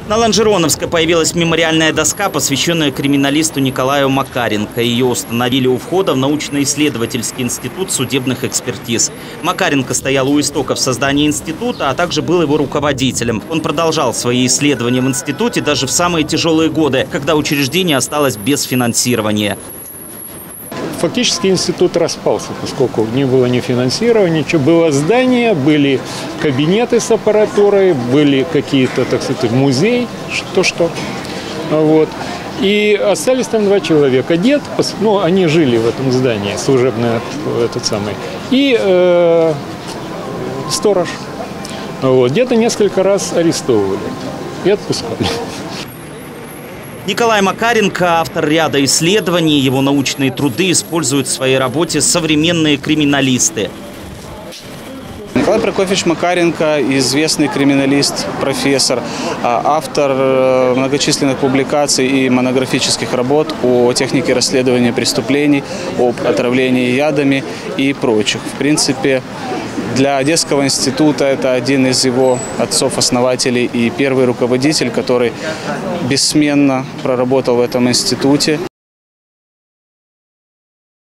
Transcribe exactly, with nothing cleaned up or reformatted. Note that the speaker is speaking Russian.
На Лонжероновской появилась мемориальная доска, посвященная криминалисту Николаю Макаренко. Ее установили у входа в научно-исследовательский институт судебных экспертиз. Макаренко стоял у истоков создания института, а также был его руководителем. Он продолжал свои исследования в институте даже в самые тяжелые годы, когда учреждение осталось без финансирования. Фактически институт распался, поскольку не было ни финансирования, ничего. Было здание, были кабинеты с аппаратурой, были какие-то, так сказать, музей, что-что. Вот. И остались там два человека. Дед, ну, они жили в этом здании, служебный этот самый, и э, сторож. Вот. Деда несколько раз арестовывали и отпускали. Николай Макаренко – автор ряда исследований. Его научные труды используют в своей работе современные криминалисты. Николай Прокофьевич Макаренко – известный криминалист, профессор, автор многочисленных публикаций и монографических работ о технике расследования преступлений, об отравлении ядами и прочих. В принципе, для Одесского института это один из его отцов-основателей и первый руководитель, который бессменно проработал в этом институте.